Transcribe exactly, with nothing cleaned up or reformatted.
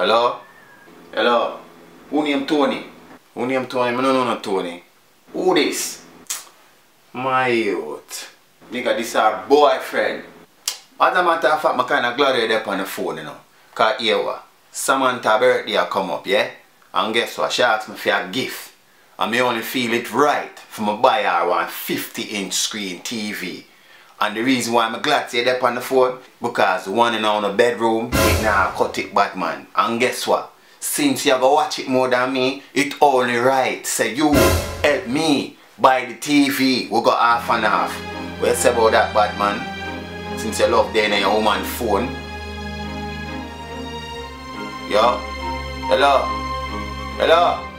Hello? Hello? Who name Tony? Who name Tony? I don't know no Tony. Who this? My youth. Nigga, this our boyfriend. As a matter of fact, I'm kind of glad you're there on the phone, you know. Because here what? Samantha's birthday will come up, yeah? And guess what? She asked me for a gift. And I only feel it right for me buy her one fifty inch screen T V. And the reason why I'm glad you're there on the phone, because the one in our bedroom, it now cut it Batman. And guess what? Since you go watch it more than me, it only right. Say you help me buy the T V. We got half and half. What you say about that, Batman? Since you love there in your woman's phone. Yo? Hello? Hello?